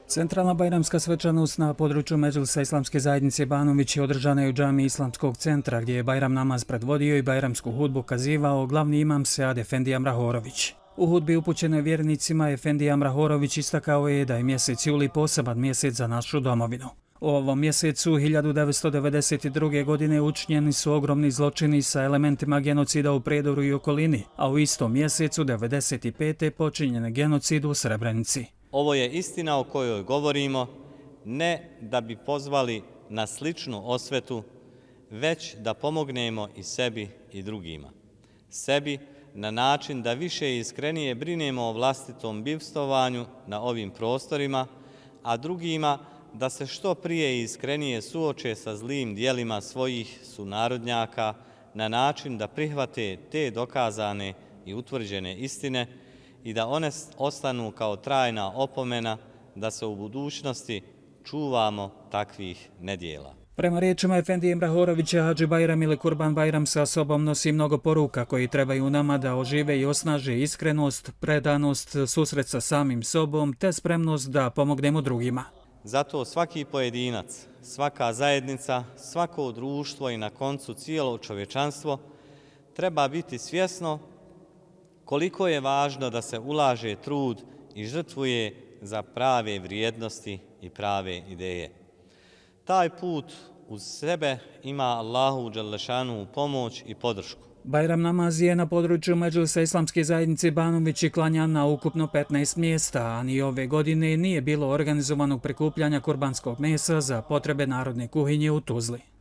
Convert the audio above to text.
Centralna bajramska svečanost na području Medžlisa Islamske zajednice Banović je održana u džamiji Islamskog centra, gdje je Bajram namaz predvodio i bajramsku hudbu kazivao glavni imam Sead Efendija Mrahorović. U hudbi upućenoj vjernicima Efendija Mrahorović istakao je da je mjesec juli poseban mjesec za našu domovinu. U ovom mjesecu 1992. godine učinjeni su ogromni zločini sa elementima genocida u Prijedoru i okolini, a u istom mjesecu 1995. počinjen je genocid u Srebrenici. Ovo je istina o kojoj govorimo, ne da bi pozvali na sličnu osvetu, već da pomognemo i sebi i drugima. Sebi na način da više i iskrenije brinemo o vlastitom bivstvovanju na ovim prostorima, a drugima da se što prije i iskrenije suoče sa zlim dijelima svojih sunarodnjaka na način da prihvate te dokazane i utvrđene istine i da one ostanu kao trajna opomena da se u budućnosti čuvamo takvih nedjela. Prema riječima Efendije Mrahorovića, Hadži Bajram ili Kurban Bajram sa sobom nosi mnogo poruka koji trebaju nama da ožive i osnaže iskrenost, predanost, susret sa samim sobom te spremnost da pomognemo drugima. Zato svaki pojedinac, svaka zajednica, svako društvo i na koncu cijelo čovječanstvo treba biti svjesno koliko je važno da se ulaže trud i žrtvuje za prave vrijednosti i prave ideje. Taj put uz sebe ima Allahu dželešanu pomoć i podršku. Bajram namaz je na području Medžlisa Islamske zajednice Banović i klanjan na ukupno 15 mjesta, a ni ove godine nije bilo organizovanog prikupljanja kurbanskog mesa za potrebe narodne kuhinje u Tuzli.